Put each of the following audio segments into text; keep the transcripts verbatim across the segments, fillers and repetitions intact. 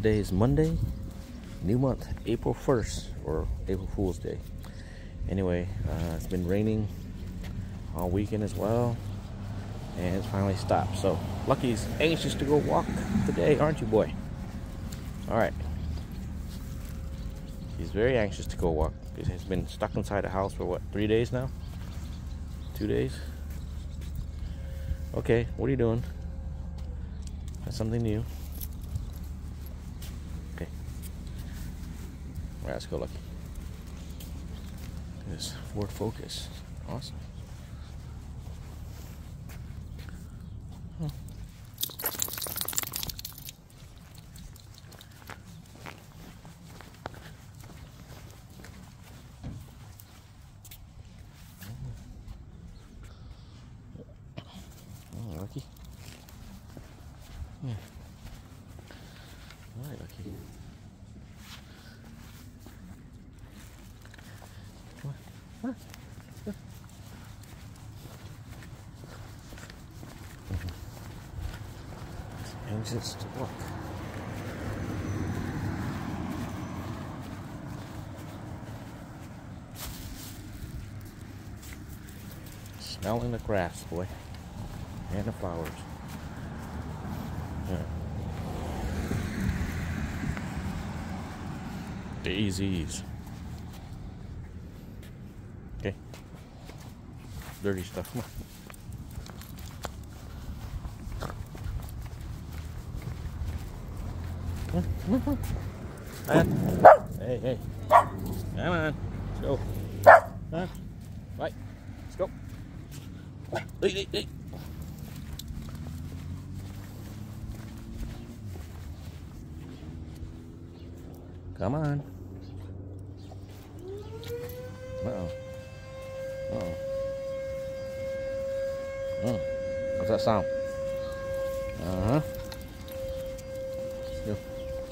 today is Monday, new month, April first, or April Fool's Day. Anyway, uh, it's been raining all weekend as well, and it's finally stopped. So Lucky's anxious to go walk today, aren't you, boy? All right. He's very anxious to go walk because he's been stuck inside the house for what, three days now? Two days? Okay, what are you doing? That's something new. Okay. All right, let's go, Lucky. This Ford Focus. Awesome. Huh. Oh, Lucky. Yeah. All right, Lucky. Come on. Come on. Go. Mm-hmm. Anxious to walk. Smelling the grass, boy, and the flowers. Yeah. Daisies. Okay. Dirty stuff. Come on. Come on, come on, come on. Hey, hey. Come on. Let's go. Huh? Right. Let's go. Hey, hey, hey. Come on. Uh-oh. Uh-oh. Oh. What's that sound? Uh-huh. Go.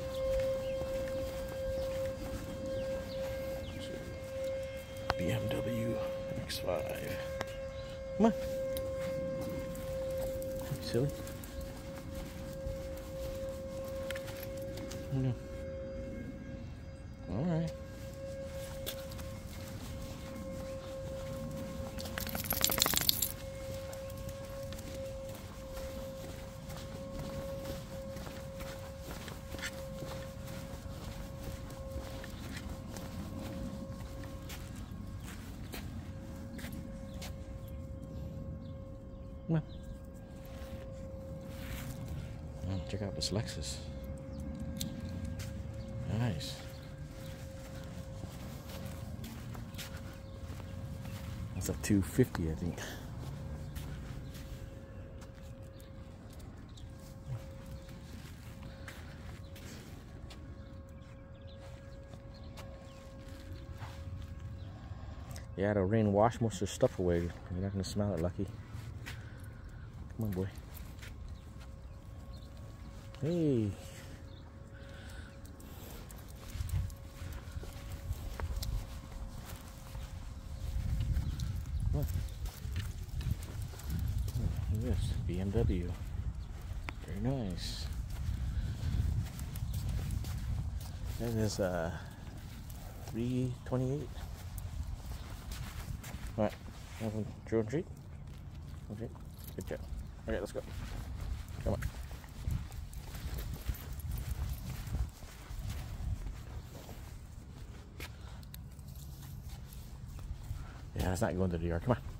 B M W X five. Come on. Silly. No. All right. Come on. Oh, check out this Lexus. Nice. It's a two fifty, I think. Yeah, the rain washed most of the stuff away. You're not gonna smell it, Lucky. Come on, boy. Hey. What? Oh, yes, B M W. Very nice. That is uh three twenty-eight. All right, have a drill and treat. Okay, good job. Okay, let's go. Come on. Yeah, it's not going to the yard. Come on.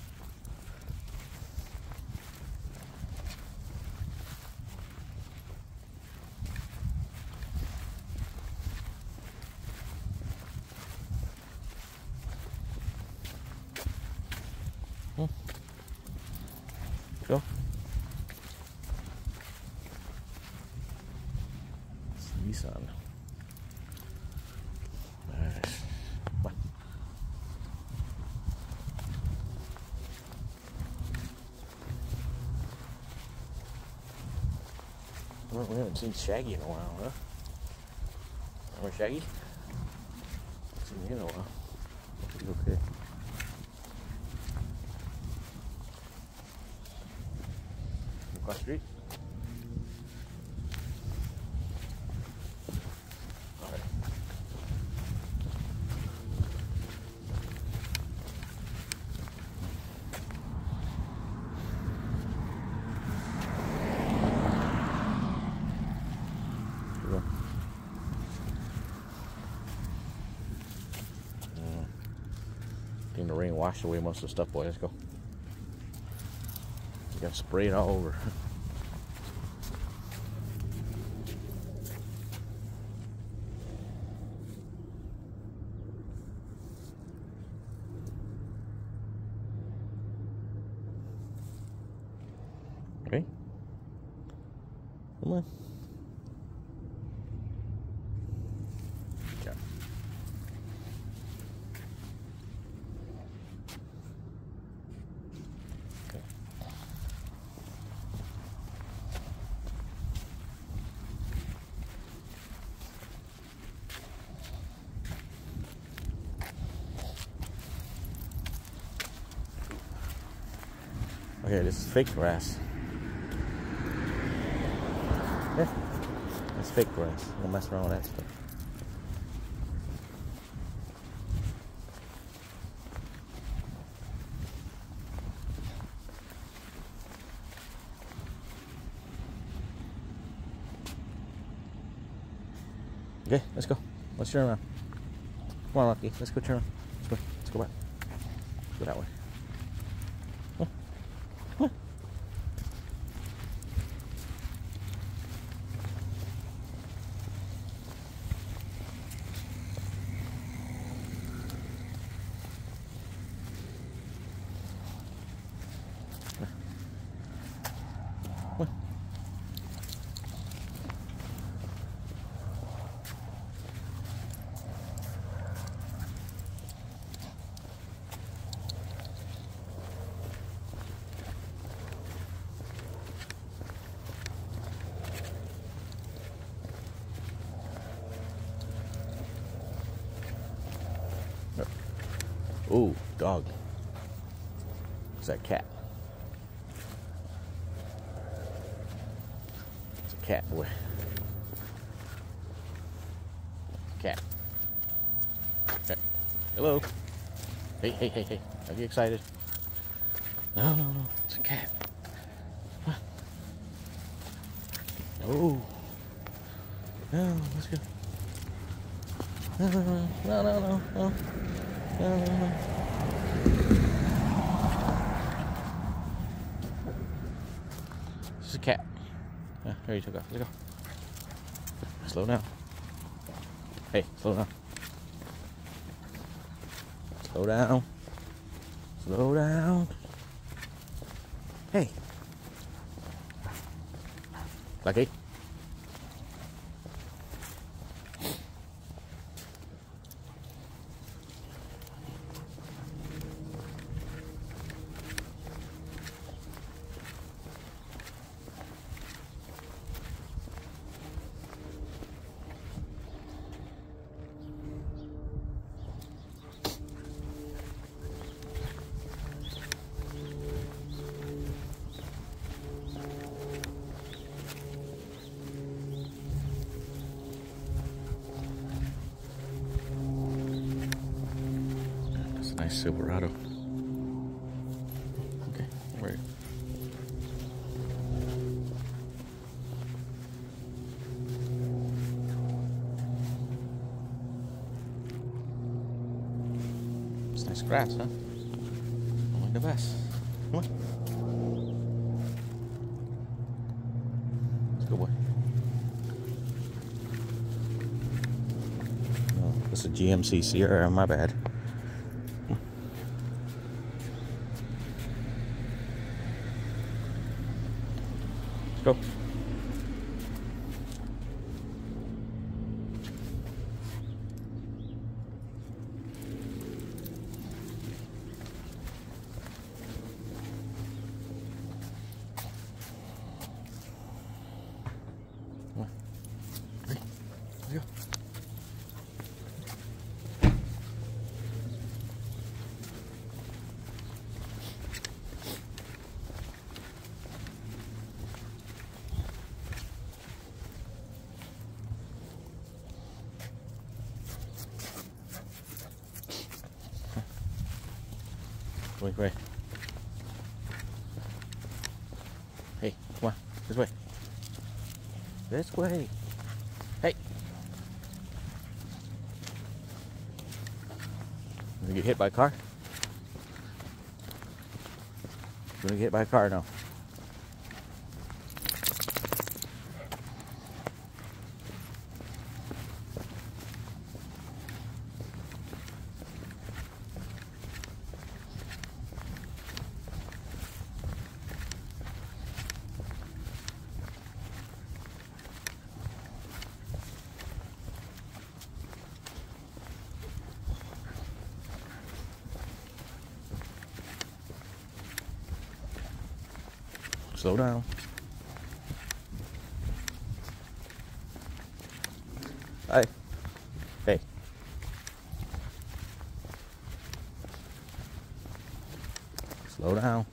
Hmm. Go. It's Nissan. Nice. Come on. Well, we haven't seen Shaggy in a while, huh? Remember Shaggy? Haven't seen you in a while. He's okay. Across the street. washed away most of the stuff, boy. Let's go. You gotta spray it all over. Okay. Come on. Yeah. Okay. Okay, this is fake grass. Yeah, it's fake grass. Don't mess around with that stuff. Okay, let's go. Let's turn around. Come on, Lucky. Let's go turn around. Let's go. Let's go back. Let's go that way. Come on. Come on. Ooh, dog. It's that cat. It's a cat, boy. Cat. Okay. Hello. Hey, hey, hey, hey. Are you excited? No, no, no. It's a cat. Huh. Oh. No, let's go. No, no, no, no, no, no, no. No, no, no. This is a cat. Yeah, there you took off. Let's go. Slow down. Hey, slow down. Slow down. Slow down. Hey. Lucky. Nice Silverado. Okay, wait. It's nice grass, huh? Only the best. Come on. Let's go, boy. Oh, this is a G M C Sierra, my bad. Go. Come on. Ready? Let's go. Wait, wait. Hey, come on. This way. This way. Hey. You get hit by a car? Gonna get by car now. Slow down. Hi. Hey. Slow down.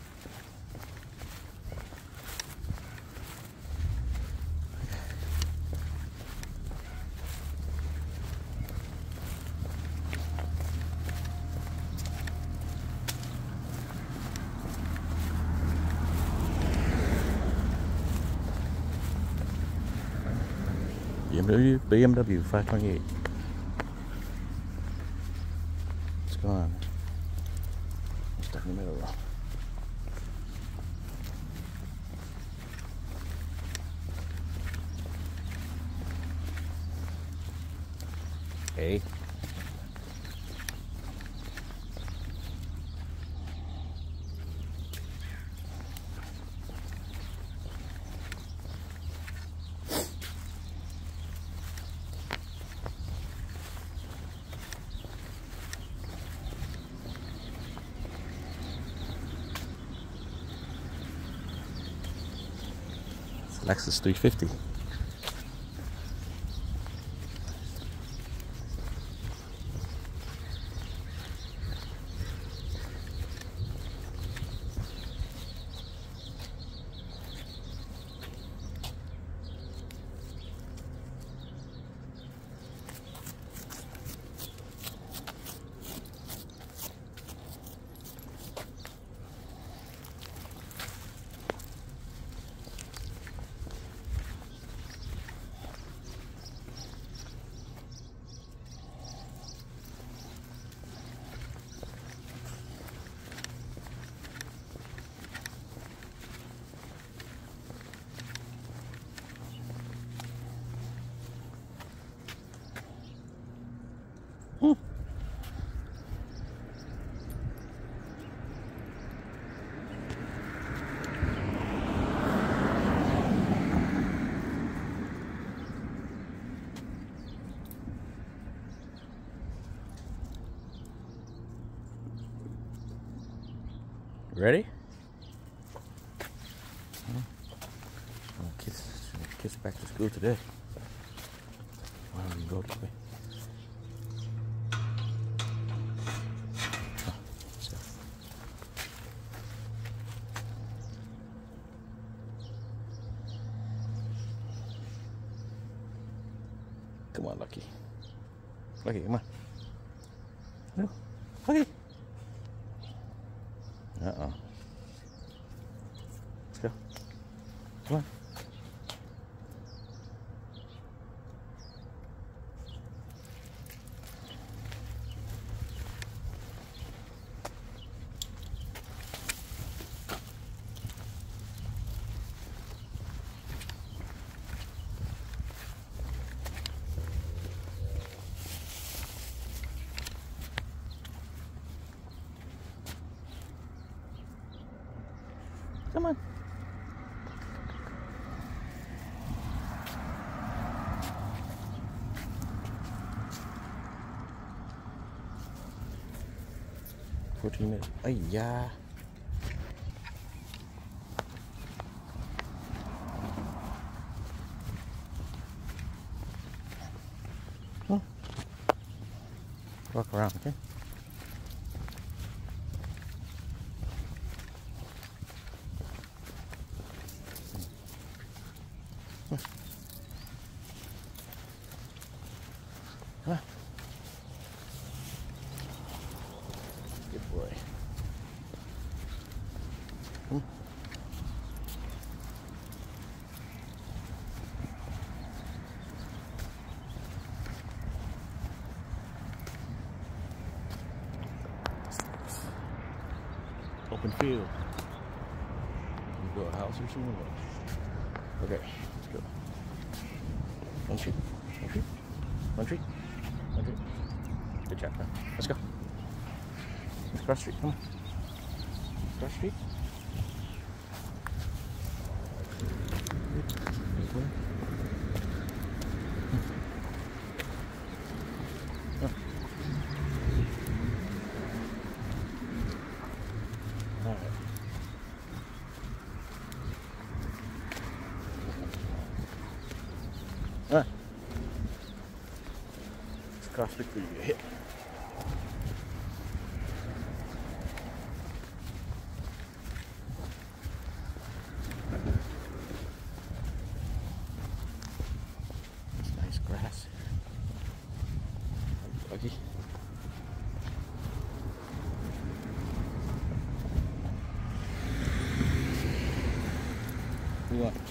B M W, B M W five twenty-eight. What's going on? I'm stuck in the middle. Hey. Lexus three fifty. Hmm. Ready? Oh, kids, kids back to school today. Why don't we go this way? Oh, so. Come on, Lucky. Lucky, come on. No, Lucky. Uh-oh. Let's go. Come on. Come on. fourteen minutes. Ay, yeah. Huh. Walk around, okay? Huh. Huh. Good boy. Hmm. Open field. go a house or something? Okay, let's go. One treat. One treat. One treat. One treat. Good job, man. Let's go. Let's cross the street. Come on. Cross the street. Ah. Let's cross the creek. You get hit. It's nice grass. Lucky. What do you want?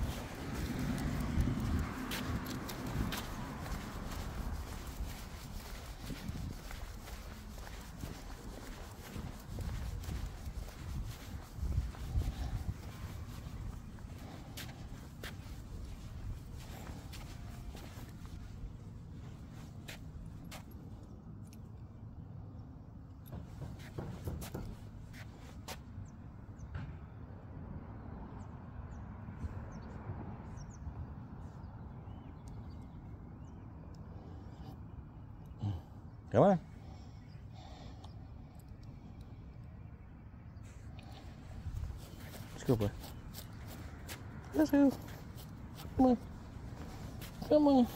Come on. Let's go, boy. Let's go. Come on. Come on.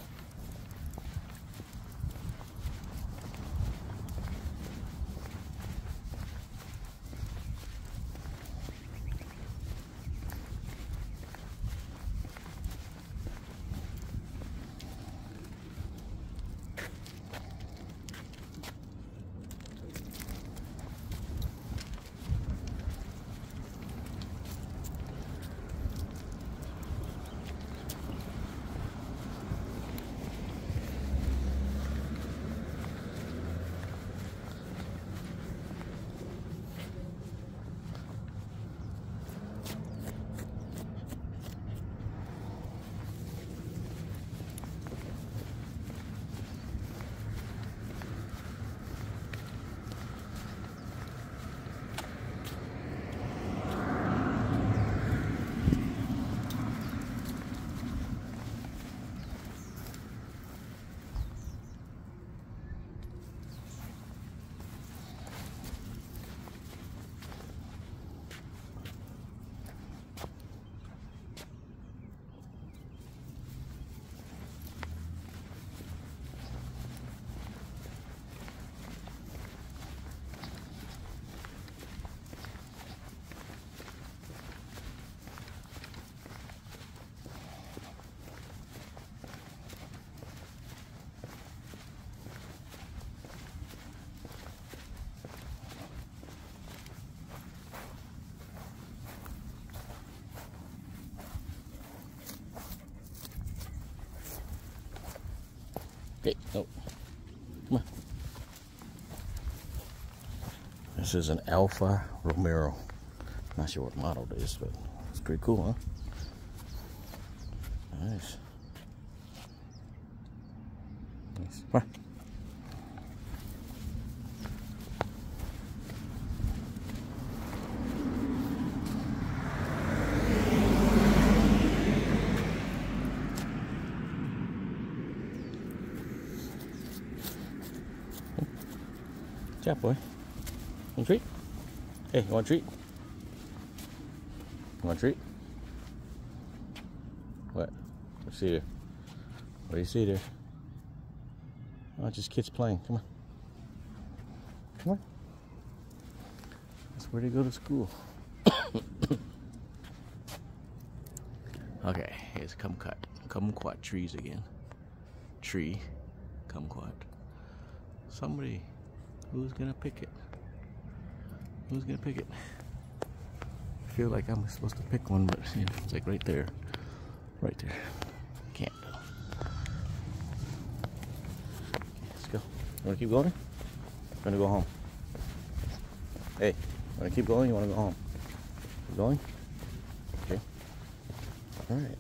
Okay, no. Come on. This is an Alfa Romero. Not sure what model it is, but it's pretty cool, huh? Nice. Nice. Come on. Good job, boy. Want a treat? Hey, you want a treat? You want a treat? What? What do you see there? What do you see there? Oh, just kids playing. Come on. Come on. That's where they go to school. Okay, here's kumquat. Kumquat trees again. Tree. Kumquat. Somebody. Who's gonna pick it? Who's gonna pick it? I feel like I'm supposed to pick one, but you know, it's like right there. Right there. Can't. Let's go. You wanna keep going? I'm gonna go home. Hey, wanna keep going? You wanna go home? Keep going? All right.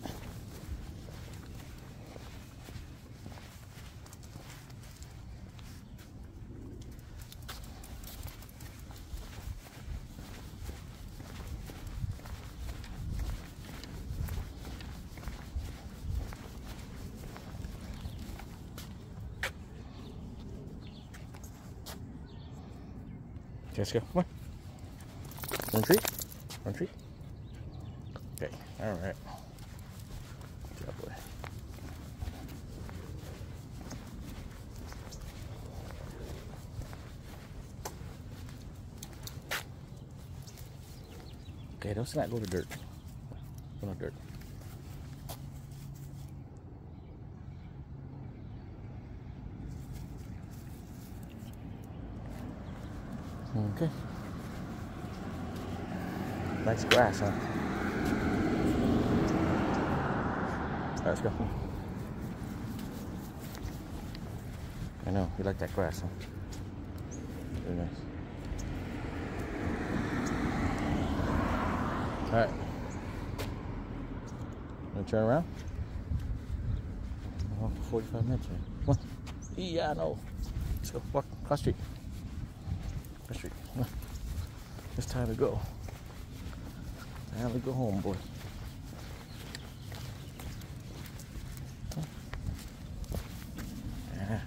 Let's go. Come on. Run treat. Run treat. Okay. All right. Good job, boy. Okay, let's not go to dirt. Go to dirt. Okay. Nice grass, huh? All right, let's go. I know, you like that grass, huh? Very nice. All right. Wanna turn around? Oh, forty-five minutes, man. Come on. Yeah, I know. Let's go. Walk across the street. Across the street. Come on. It's time to go. Time to go home, boy. Yeah.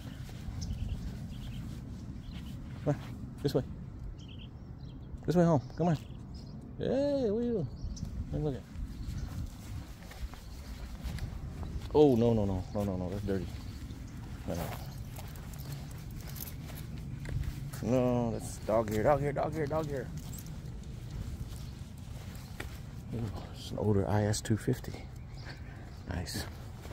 Come on. This way. This way home. Come on. Hey, what are you doing? Look at it. Oh, no, no, no. No, no, no. That's dirty. No, no. No, that's dog hair, dog hair, dog hair, dog hair. Ooh, it's an older I S two fifty. Nice.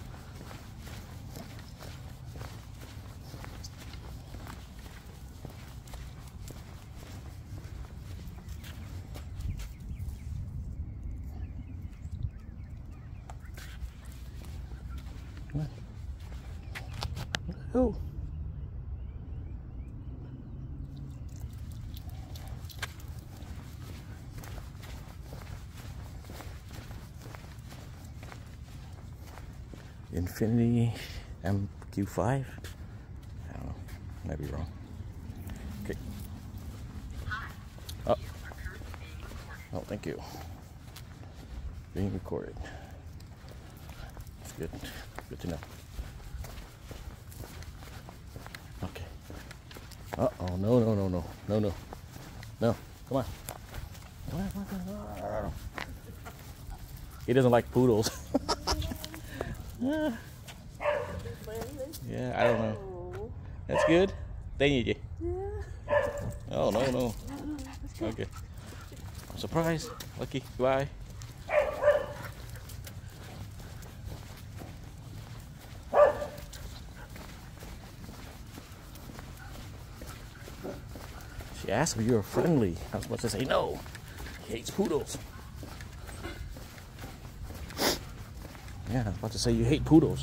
Ooh. Infinity M Q five? I don't know. Might be wrong. Okay. Oh. Oh, thank you. Being recorded. That's good. Good to know. Okay. Uh-oh. No, no, no, no. No, no. No. Come on. Come on, come on, come on. No, no, no. He doesn't like poodles. Yeah, I don't know. That's good. Thank you. Oh, no, no. Okay. Surprise. Lucky. Goodbye. She asked me if you were friendly. I was supposed to say no. He hates poodles. Yeah, I was about to say you hate poodles.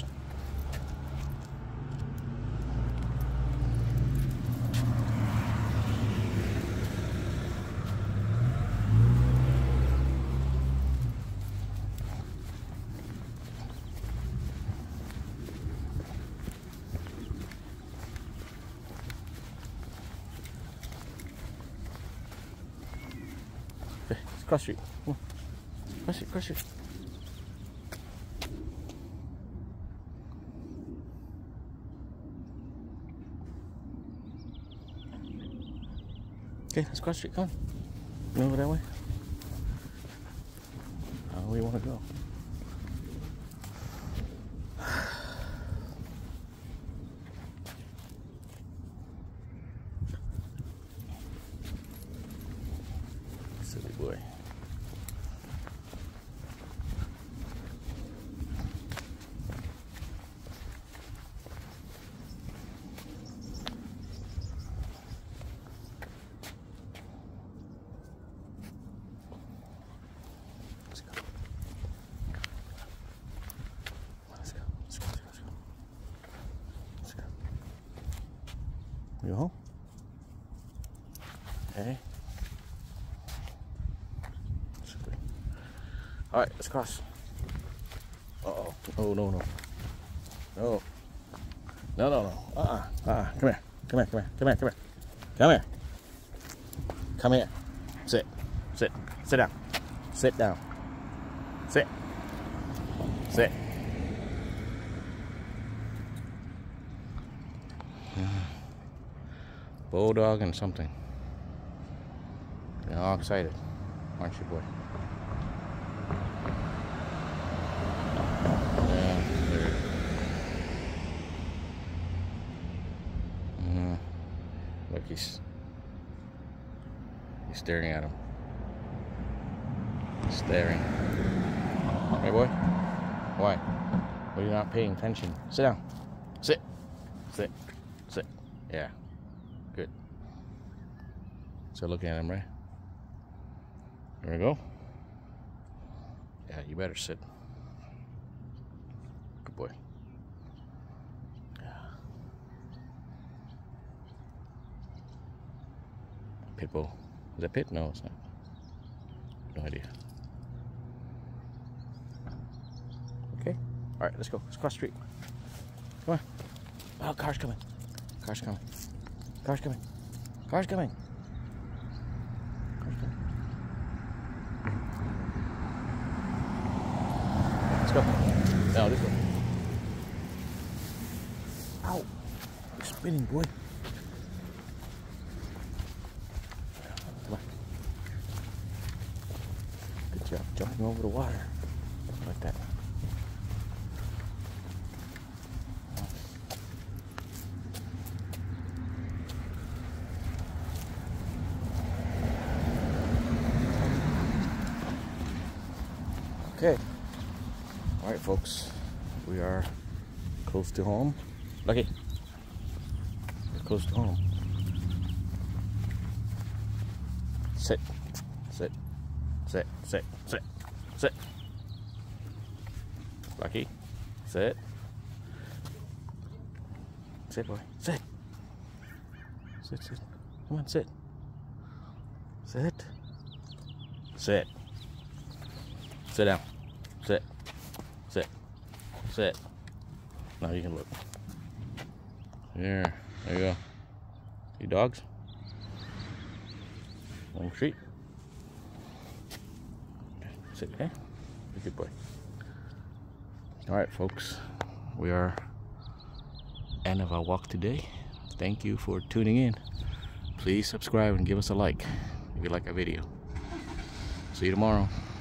Okay, let's cross street. Come on. Cross street, cross street. Okay, let's cross the street. Come on. You wanna go that way? How do we want to go? Silly boy. You home? Okay. All right, let's cross. Uh-oh. Oh, no, no. No. No, no, no. Uh-uh. Uh-uh. Come here. Come here, come here, come here, come here. Come here. Come here. Sit. Sit. Sit down. Sit down. Sit. Sit. Bulldog and something. You're all excited, aren't you, boy? Yeah, there. Mm. Look, he's he's staring at him. He's staring. Hey, boy. Why? Well, you're not paying attention. Sit down. Sit. Sit. Sit. Yeah. Good. So looking at him, right? There we go. Yeah, you better sit. Good boy. Yeah. Pit bull. Is that pit? No, it's not. No idea. Okay. All right, let's go. Let's cross the street. Come on. Oh, car's coming. Car's coming. Car's coming. Car's coming. Car's coming. Let's go. No, this way. Ow. You're spinning, boy. Come on. Good job jumping over the water. Like that. Okay. All right, folks. We are close to home. Lucky. We're close to home. Sit. Sit. Sit. Sit. Sit. Sit. Lucky. Sit. Sit, boy. Sit. Sit, sit. Come on, sit. Sit. Sit. Sit down. Sit. Sit. Sit. Now you can look. There. There you go. See dogs? Long treat. Sit there. Good boy. Alright, folks. We are end of our walk today. Thank you for tuning in. Please subscribe and give us a like if you like our video. See you tomorrow.